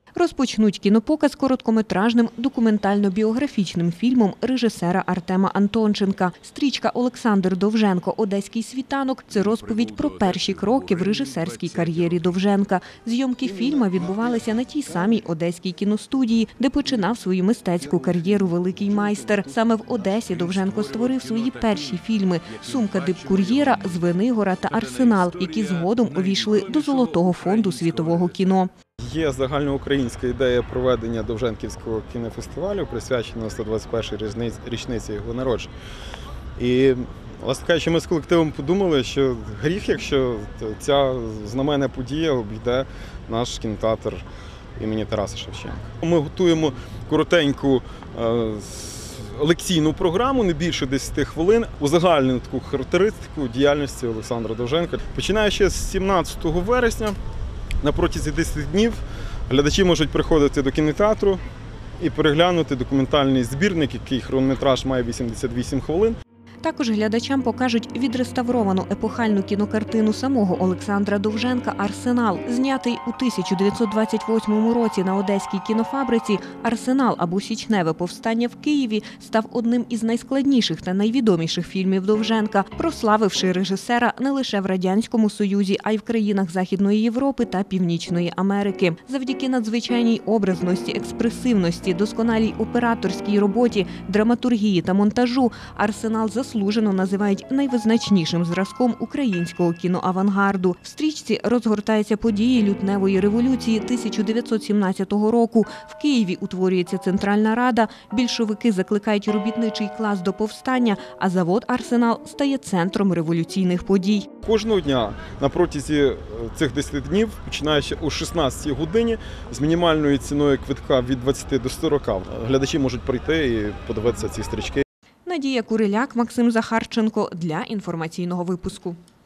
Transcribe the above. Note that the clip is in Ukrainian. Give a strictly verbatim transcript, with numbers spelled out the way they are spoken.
Розпочнуть кінопоказ короткометражним документально-біографічним фільмом режисера Артема Антонченка. Стрічка «Олександр Довженко. Одеський світанок» – це розповідь про перші кроки в режисерській кар'єрі Довженка. Зйомки фільму відбувалися на тій самій Одеській кіностудії, де починав свою мистецьку кар'єру великий майстер. Саме в Одесі Довженко створив свої перші фільми «Сумка дипкур'єра», «Звенигора» та «Арсенал», які згодом увійшли до Золотого фонду світового кіно. Є загальноукраїнська ідея проведення Довженківського кінофестивалю, присвяченого сто двадцять першій річниці його народження. І, власне кажучи, ми з колективом подумали, що гріх, якщо ця знаменна подія обійде наш кінотеатр імені Тараса Шевченка. Ми готуємо коротеньку лекційну програму, не більше десяти хвилин, узагальнену таку характеристику діяльності Олександра Довженка. Починаючи з сімнадцятого вересня, на протязі десяти днів глядачі можуть приходити до кінотеатру і переглянути документальний збірник, який хронометраж має вісімдесят вісім хвилин. Також глядачам покажуть відреставровану епохальну кінокартину самого Олександра Довженка «Арсенал». Знятий у тисяча дев'ятсот двадцять восьмому році на Одеській кінофабриці, «Арсенал» або «Січневе повстання в Києві» став одним із найскладніших та найвідоміших фільмів Довженка, прославивши режисера не лише в Радянському Союзі, а й в країнах Західної Європи та Північної Америки. Завдяки надзвичайній образності, експресивності, досконалій операторській роботі, драматургії та монтажу «Арсенал» заслужено називають найвизначнішим зразком українського кіноавангарду. В стрічці розгортаються події лютневої революції тисяча дев'ятсот сімнадцятого року. В Києві утворюється Центральна Рада, більшовики закликають робітничий клас до повстання, а завод «Арсенал» стає центром революційних подій. Кожного дня на протязі цих десяти днів, починаючи о шістнадцятій годині, з мінімальною ціною квитка від двадцяти до сорока, глядачі можуть прийти і подивитися ці стрічки. Надія Куриляк, Максим Захарченко для інформаційного випуску.